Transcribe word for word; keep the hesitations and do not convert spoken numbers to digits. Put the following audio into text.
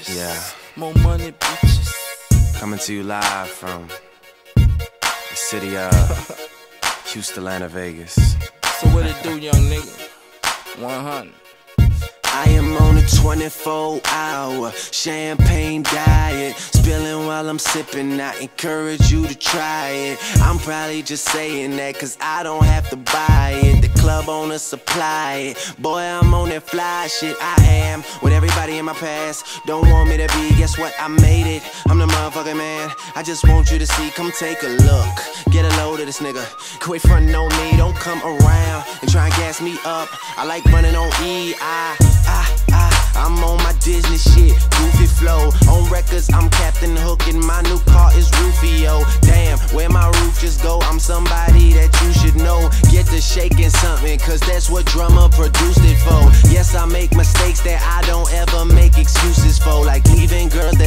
bitches. Yeah. More money, bitches. Coming to you live from the city of Houston, Atlanta, Vegas. So what it do, young nigga? one hundred. I am on a twenty-four hour champagne diet, spilling while I'm sipping. I encourage you to try it. I'm probably just saying that cause I don't have to buy it. The club owner supply it. Boy, I'm on that fly shit. I am with everybody in my past. Don't want me to be, guess what? I made it. I'm the motherfucking man. I just want you to see, come take a look. Get a load of this nigga. Quit frontin' on me, don't come around and try and gas me up. I like running on E. I Ah, ah, I'm on my Disney shit, goofy flow. On records, I'm Captain Hook and my new car is Rufio. Damn, where my roof just go? I'm somebody that you should know. Get to shaking something, cause that's what drummer produced it for. Yes, I make mistakes that I don't ever make excuses for, like leaving girls that